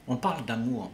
On parle d'amour,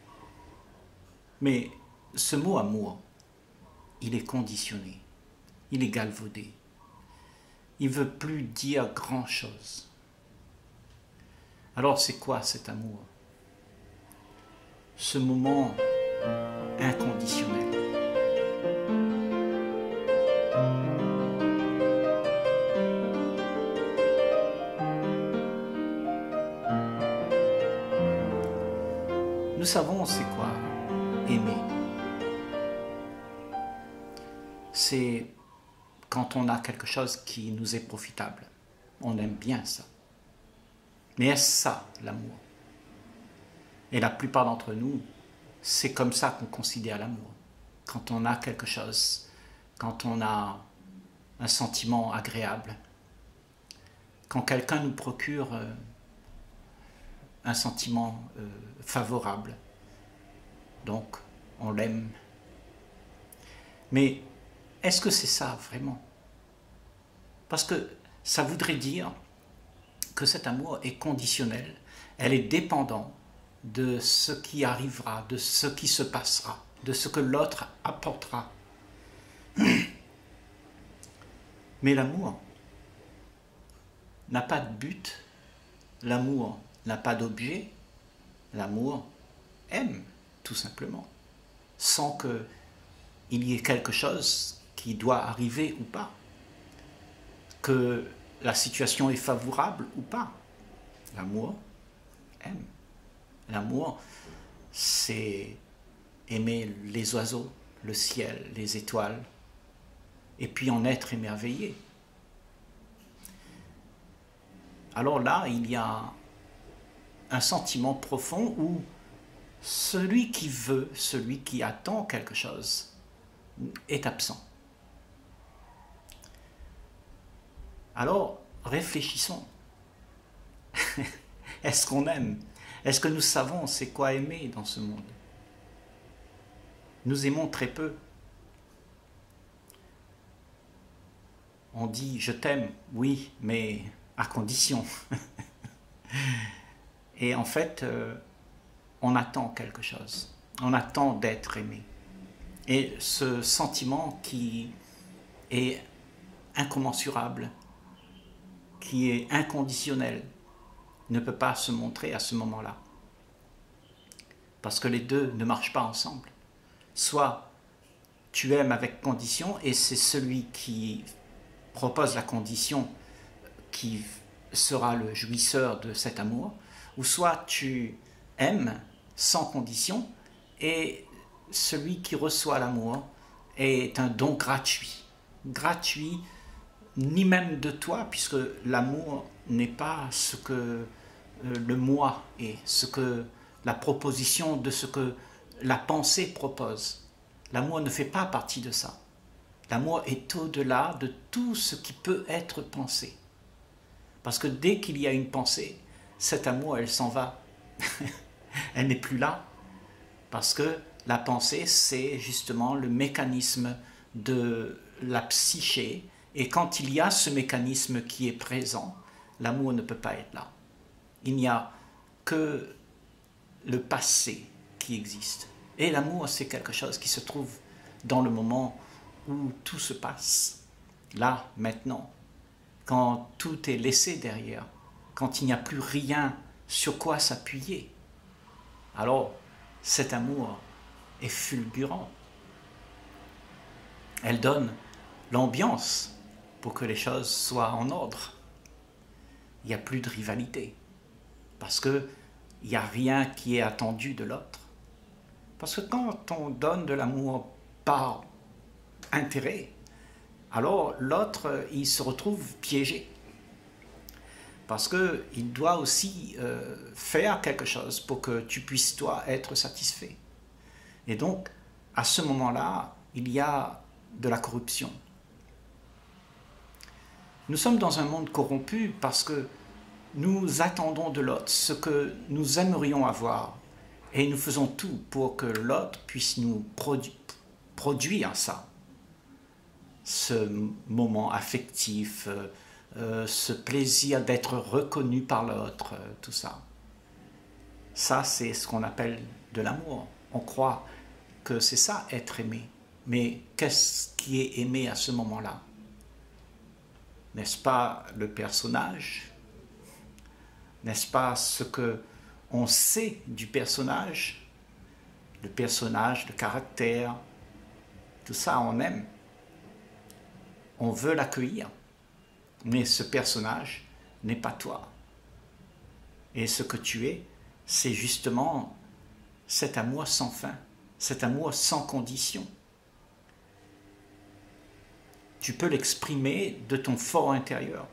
mais ce mot amour, il est conditionné, il est galvaudé. Il ne veut plus dire grand-chose. Alors c'est quoi cet amour? Ce moment inconditionnel. Nous savons c'est quoi aimer. C'est quand on a quelque chose qui nous est profitable. On aime bien ça. Mais est-ce ça l'amour? Et la plupart d'entre nous, c'est comme ça qu'on considère l'amour. Quand on a quelque chose, quand on a un sentiment agréable, quand quelqu'un nous procure un sentiment favorable, donc on l'aime. Mais est-ce que c'est ça vraiment? Parce que ça voudrait dire que cet amour est conditionnel, elle est dépendante de ce qui arrivera, de ce qui se passera, de ce que l'autre apportera. Mais l'amour n'a pas de but, l'amour n'a pas d'objet, l'amour aime, tout simplement, sans qu'il y ait quelque chose qui doit arriver ou pas, que la situation est favorable ou pas. L'amour aime. L'amour, c'est aimer les oiseaux, le ciel, les étoiles, et puis en être émerveillé. Alors là, il y a un sentiment profond où celui qui veut, celui qui attend quelque chose, est absent. Alors, réfléchissons. Est-ce qu'on aime? Est-ce que nous savons c'est quoi aimer dans ce monde? Nous aimons très peu. On dit je t'aime, oui, mais à condition. Et en fait, on attend quelque chose. On attend d'être aimé. Et ce sentiment qui est incommensurable, qui est inconditionnel, ne peut pas se montrer à ce moment-là. Parce que les deux ne marchent pas ensemble. Soit tu aimes avec condition et c'est celui qui propose la condition qui sera le jouisseur de cet amour, ou soit tu aimes sans condition et celui qui reçoit l'amour est un don gratuit. Gratuit, ni même de toi, puisque l'amour n'est pas ce que le moi est, ce que la proposition de ce que la pensée propose. L'amour ne fait pas partie de ça. L'amour est au-delà de tout ce qui peut être pensé. Parce que dès qu'il y a une pensée, cet amour, elle s'en va. Elle n'est plus là. Parce que la pensée, c'est justement le mécanisme de la psyché. Et quand il y a ce mécanisme qui est présent, l'amour ne peut pas être là. Il n'y a que le passé qui existe. Et l'amour, c'est quelque chose qui se trouve dans le moment où tout se passe. Là, maintenant. Quand tout est laissé derrière. Quand il n'y a plus rien sur quoi s'appuyer. Alors, cet amour est fulgurant. Elle donne l'ambiance pour que les choses soient en ordre. Il n'y a plus de rivalité. Parce qu'il n'y a rien qui est attendu de l'autre. Parce que quand on donne de l'amour par intérêt, alors l'autre, il se retrouve piégé. Parce qu'il doit aussi faire quelque chose pour que tu puisses, toi, être satisfait. Et donc, à ce moment-là, il y a de la corruption. Nous sommes dans un monde corrompu parce que nous attendons de l'autre ce que nous aimerions avoir et nous faisons tout pour que l'autre puisse nous produire ça. Ce moment affectif, ce plaisir d'être reconnu par l'autre, tout ça. Ça, c'est ce qu'on appelle de l'amour. On croit que c'est ça, être aimé. Mais qu'est-ce qui est aimé à ce moment-là? N'est-ce pas le personnage? N'est-ce pas ce que on sait du personnage? Le personnage, le caractère, tout ça on aime. On veut l'accueillir. Mais ce personnage n'est pas toi. Et ce que tu es, c'est justement cet amour sans fin, cet amour sans condition. Tu peux l'exprimer de ton fort intérieur.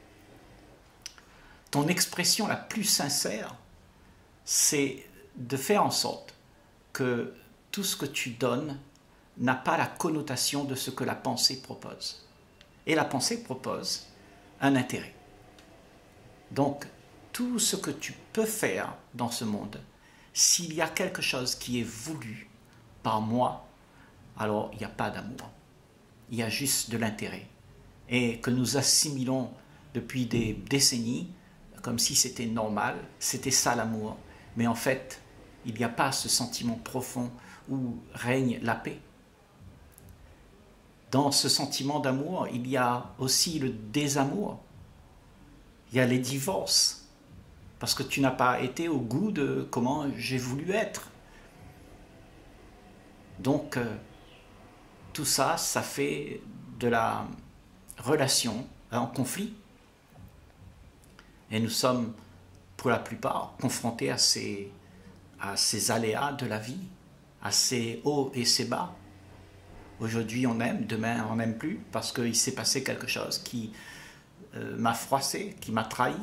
Ton expression la plus sincère, c'est de faire en sorte que tout ce que tu donnes n'a pas la connotation de ce que la pensée propose. Et la pensée propose un intérêt. Donc, tout ce que tu peux faire dans ce monde, s'il y a quelque chose qui est voulu par moi, alors il n'y a pas d'amour. Il y a juste de l'intérêt. Et que nous assimilons depuis des décennies, comme si c'était normal, c'était ça l'amour. Mais en fait, il n'y a pas ce sentiment profond où règne la paix. Dans ce sentiment d'amour, il y a aussi le désamour. Il y a les divorces, parce que tu n'as pas été au goût de comment j'ai voulu être. Donc, tout ça, ça fait de la relation en conflit. Et nous sommes, pour la plupart, confrontés à ces aléas de la vie, à ces hauts et ces bas. Aujourd'hui, on aime, demain, on n'aime plus, parce qu'il s'est passé quelque chose qui m'a froissé, qui m'a trahi.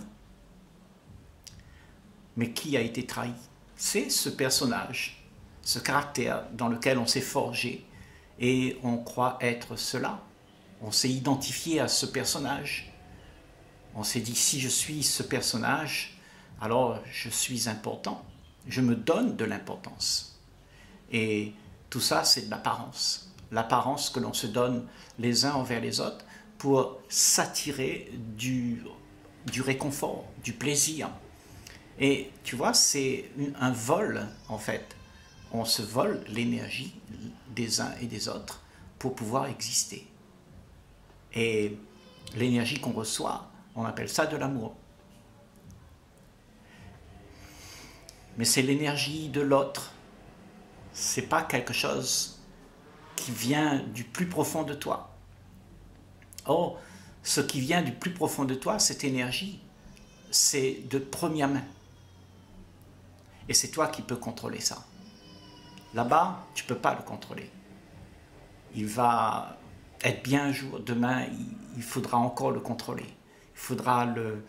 Mais qui a été trahi? C'est ce personnage, ce caractère dans lequel on s'est forgé et on croit être cela. On s'est identifié à ce personnage. On s'est dit, si je suis ce personnage, alors je suis important. Je me donne de l'importance. Et tout ça, c'est de l'apparence. L'apparence que l'on se donne les uns envers les autres pour s'attirer du réconfort, du plaisir. Et tu vois, c'est un vol, en fait. On se vole l'énergie des uns et des autres pour pouvoir exister. Et l'énergie qu'on reçoit, on appelle ça de l'amour. Mais c'est l'énergie de l'autre. C'est pas quelque chose qui vient du plus profond de toi. Or, ce qui vient du plus profond de toi, cette énergie, c'est de première main. Et c'est toi qui peux contrôler ça. Là-bas, tu ne peux pas le contrôler. Il va être bien un jour, demain, il faudra encore le contrôler. Il faudra le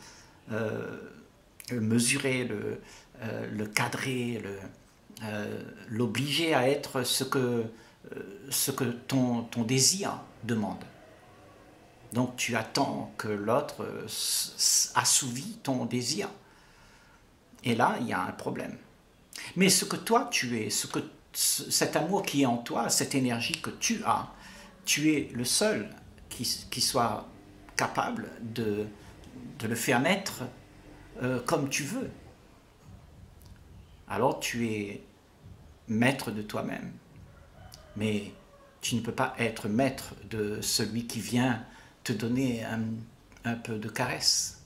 mesurer, le cadrer, l'obliger à être ce que ton désir demande. Donc tu attends que l'autre assouvit ton désir. Et là, il y a un problème. Mais ce que toi tu es, cet amour qui est en toi, cette énergie que tu as, tu es le seul qui soit capable de le faire naître comme tu veux. Alors tu es maître de toi-même. Mais tu ne peux pas être maître de celui qui vient te donner un peu de caresse.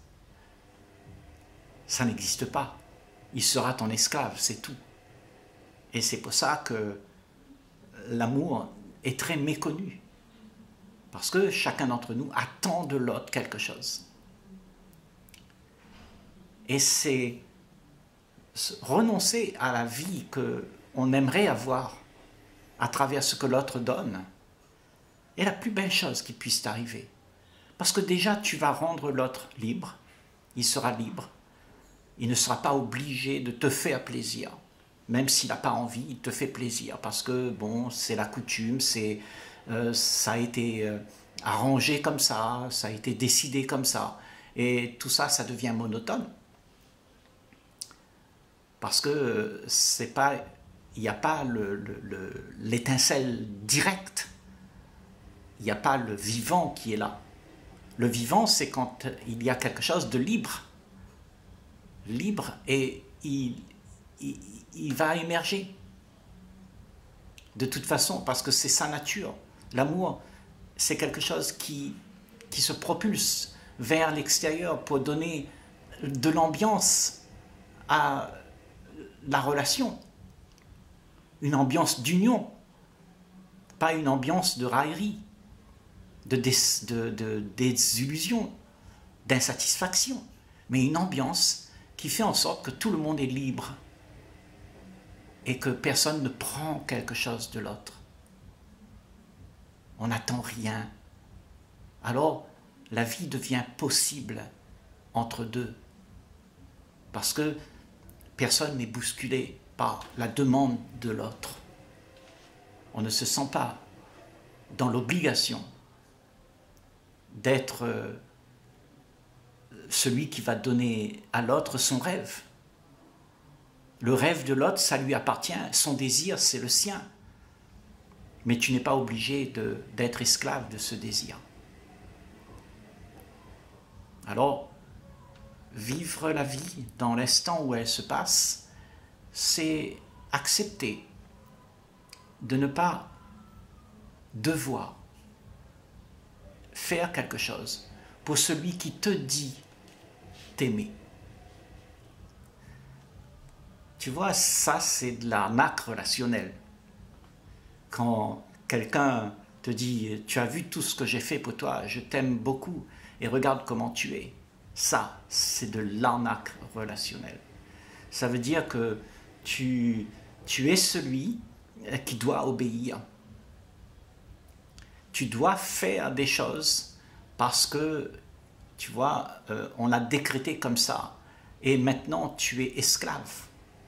Ça n'existe pas. Il sera ton esclave, c'est tout. Et c'est pour ça que l'amour est très méconnu. Parce que chacun d'entre nous attend de l'autre quelque chose. Et c'est renoncer à la vie qu'on aimerait avoir à travers ce que l'autre donne est la plus belle chose qui puisse t'arriver. Parce que déjà, tu vas rendre l'autre libre. Il sera libre. Il ne sera pas obligé de te faire plaisir. Même s'il n'a pas envie, il te fait plaisir. Parce que, bon, c'est la coutume, ça a été arrangé comme ça a été décidé comme ça. Et tout ça, ça devient monotone. Parce que il n'y a pas l'étincelle directe. Il n'y a pas le vivant qui est là. Le vivant, c'est quand il y a quelque chose de libre. Libre, et il il va émerger. De toute façon, parce que c'est sa nature. L'amour, c'est quelque chose qui se propulse vers l'extérieur pour donner de l'ambiance à la relation. Une ambiance d'union, pas une ambiance de raillerie, de désillusion, d'insatisfaction, mais une ambiance qui fait en sorte que tout le monde est libre et que personne ne prend quelque chose de l'autre. On n'attend rien. Alors, la vie devient possible entre deux. Parce que personne n'est bousculé par la demande de l'autre. On ne se sent pas dans l'obligation d'être celui qui va donner à l'autre son rêve. Le rêve de l'autre, ça lui appartient. Son désir, c'est le sien. Mais tu n'es pas obligé d'être esclave de ce désir. Alors, vivre la vie dans l'instant où elle se passe, c'est accepter de ne pas devoir faire quelque chose pour celui qui te dit t'aimer. Tu vois, ça c'est de l'arnaque relationnelle. Quand quelqu'un te dit « Tu as vu tout ce que j'ai fait pour toi, je t'aime beaucoup et regarde comment tu es », ça c'est de l'arnaque relationnelle. Ça veut dire que tu es celui qui doit obéir. Tu dois faire des choses parce que, tu vois, on a décrété comme ça. Et maintenant, tu es esclave.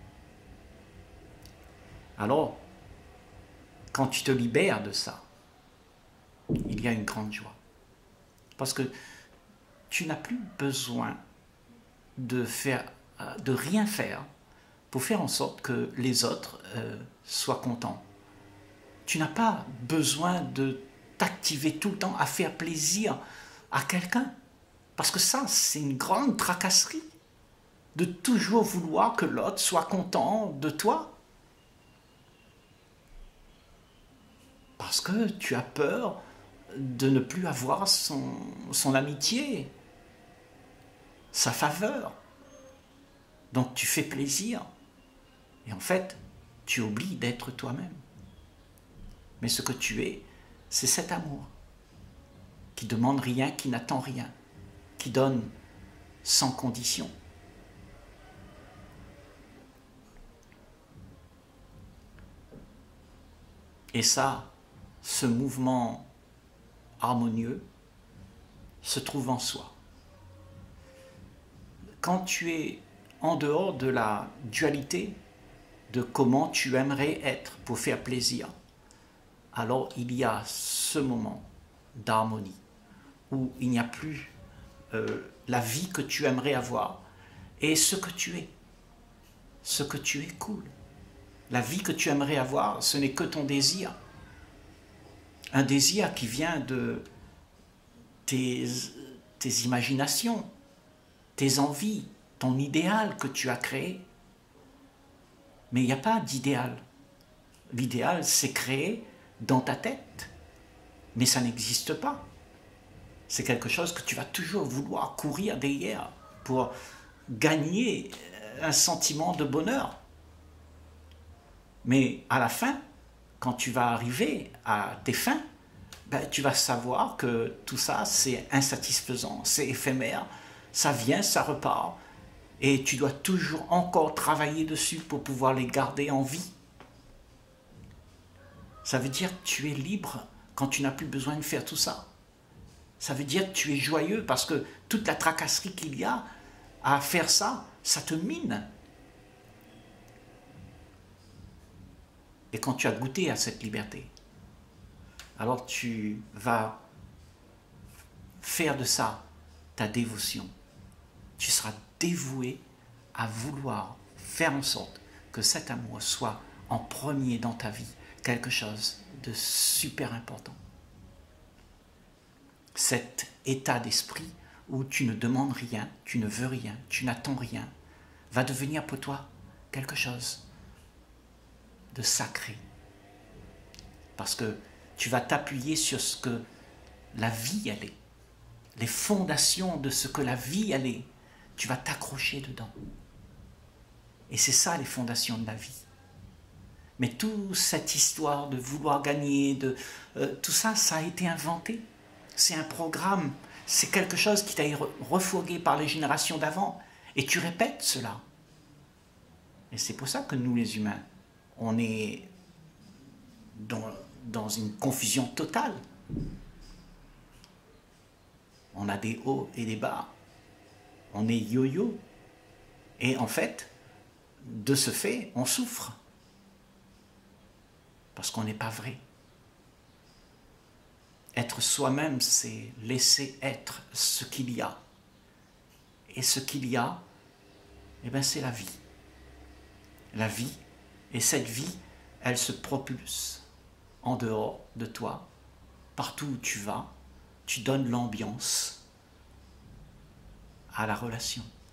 Alors, quand tu te libères de ça, il y a une grande joie. Parce que tu n'as plus besoin de rien faire pour faire en sorte que les autres soient contents. Tu n'as pas besoin de t'activer tout le temps à faire plaisir à quelqu'un. Parce que ça, c'est une grande tracasserie. De toujours vouloir que l'autre soit content de toi. Parce que tu as peur de ne plus avoir son amitié, sa faveur. Donc tu fais plaisir. Et en fait, tu oublies d'être toi-même. Mais ce que tu es, c'est cet amour qui demande rien, qui n'attend rien, qui donne sans condition. Et ça, ce mouvement harmonieux se trouve en soi. Quand tu es en dehors de la dualité de comment tu aimerais être pour faire plaisir, alors il y a ce moment d'harmonie où il n'y a plus la vie que tu aimerais avoir et ce que tu es. Ce que tu es cool. La vie que tu aimerais avoir, ce n'est que ton désir. Un désir qui vient de tes imaginations, tes envies, ton idéal que tu as créé. Mais il n'y a pas d'idéal. L'idéal, c'est créé dans ta tête. Mais ça n'existe pas. C'est quelque chose que tu vas toujours vouloir courir derrière pour gagner un sentiment de bonheur. Mais à la fin, quand tu vas arriver à tes fins, ben, tu vas savoir que tout ça, c'est insatisfaisant, c'est éphémère, ça vient, ça repart. Et tu dois toujours encore travailler dessus pour pouvoir les garder en vie. Ça veut dire que tu es libre quand tu n'as plus besoin de faire tout ça. Ça veut dire que tu es joyeux parce que toute la tracasserie qu'il y a à faire ça, ça te mine. Et quand tu as goûté à cette liberté, alors tu vas faire de ça ta dévotion. Tu seras dévoué à vouloir faire en sorte que cet amour soit en premier dans ta vie, quelque chose de super important. Cet état d'esprit où tu ne demandes rien, tu ne veux rien, tu n'attends rien, va devenir pour toi quelque chose de sacré. Parce que tu vas t'appuyer sur ce que la vie elle est, les fondations de ce que la vie elle est. Tu vas t'accrocher dedans. Et c'est ça les fondations de la vie. Mais toute cette histoire de vouloir gagner, tout ça, ça a été inventé. C'est un programme, c'est quelque chose qui t'a été refourgué par les générations d'avant. Et tu répètes cela. Et c'est pour ça que nous les humains, on est dans une confusion totale. On a des hauts et des bas. On est yo-yo. Et en fait, de ce fait, on souffre. Parce qu'on n'est pas vrai. Être soi-même, c'est laisser être ce qu'il y a. Et ce qu'il y a, eh bien, c'est la vie. La vie, et cette vie, elle se propulse en dehors de toi. Partout où tu vas, tu donnes l'ambiance à la relation.